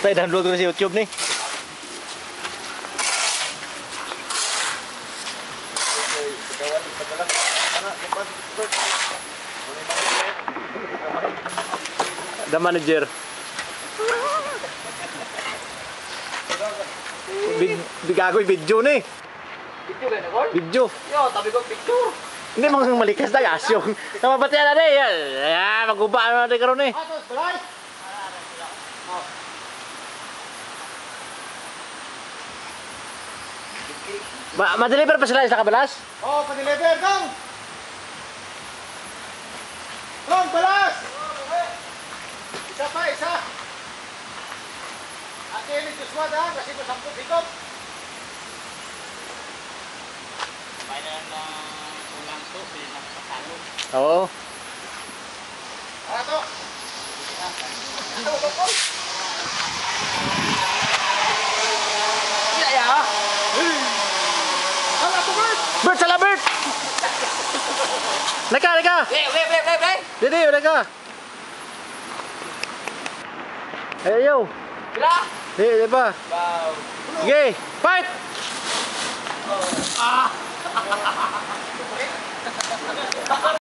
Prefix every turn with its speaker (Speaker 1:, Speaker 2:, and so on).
Speaker 1: Tayo download ko na sa YouTube ni. The manager. Bigagoy video ni.
Speaker 2: Video ba na,
Speaker 1: Video.
Speaker 2: Yo, tabi ko picture.
Speaker 1: Hindi mga malikas na gasyong. Namabati na na eh. Maguba na natin karoon eh. Ma-deliver pa sila sa kabalas?
Speaker 3: Oh, pa-deliver, Dong! Dong, balas! Isa pa, isa! Ate Elis Joshua, ha? Kasi ko 10 higop.
Speaker 2: Bayan na ulang to, bilang sa salon.
Speaker 1: Oo.
Speaker 3: Ato! Ato, bakol!
Speaker 2: Iya ya.
Speaker 3: Hala, to, Bert!
Speaker 1: Bert, sala Bert! Naka.
Speaker 2: Weh.
Speaker 1: Didi, naka. Ayo.
Speaker 2: Bila?
Speaker 1: Di ba?
Speaker 2: Wow.
Speaker 1: Sige, fight!